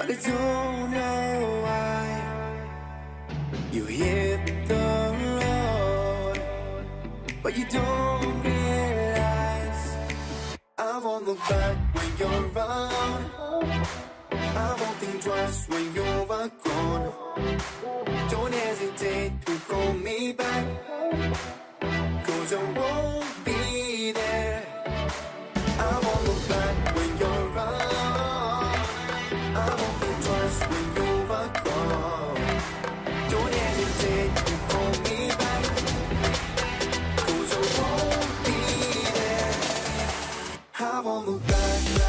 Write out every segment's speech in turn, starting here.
I don't know why you hit the road, but you don't realize I won't look back when you're around. I won't think twice when you're gone. Don't hesitate to call me back, 'cause I won't be there. I won't look back when you're around. I won't think twice when you're gone. Don't hesitate to call me back, 'cause I won't be there. I won't look back.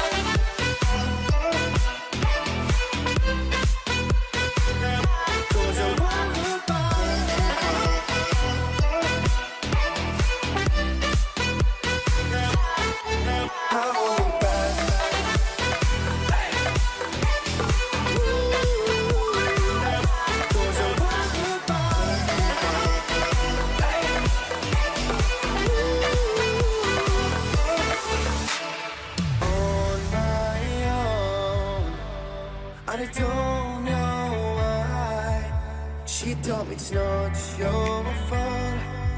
I don't know why she told me it's not your fault.